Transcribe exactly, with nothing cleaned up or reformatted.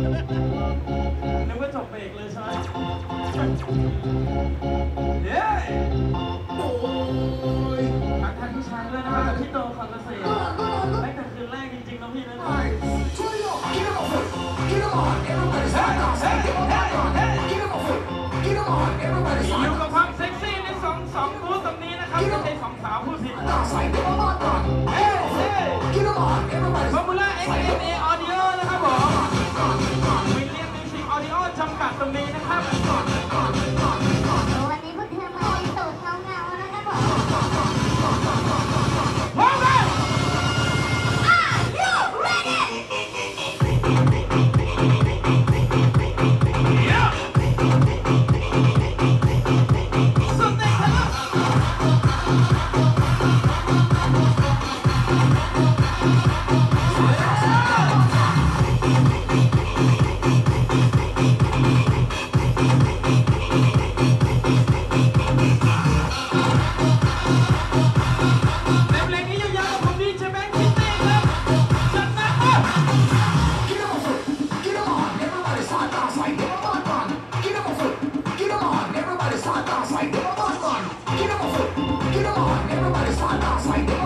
นึกว่าจบเบรกเลยใช่ไหมเย้โอ้ยทักทายพี่ชายด้วยนะครับพี่โตคอนเกษตรไม่แต่คืนแรกจริงๆนะพี่นะอยู่กับความเซ็กซี่ในสองสองบูธตรงนี้นะครับไม่ใช่สองสาวผู้ผิดเฮ้เฮ้ฟอร์มูล่า เอ็กซ์ เอ็ม เอ Audio นะครับผมวิลเลียมมิวสิกออดิโอจำกัดตรงนี้นะครับวันนี้พวกเธอมาในสูตรเงาๆนะครับผมพร้อมไหม Are you ready? Everybody start dancing.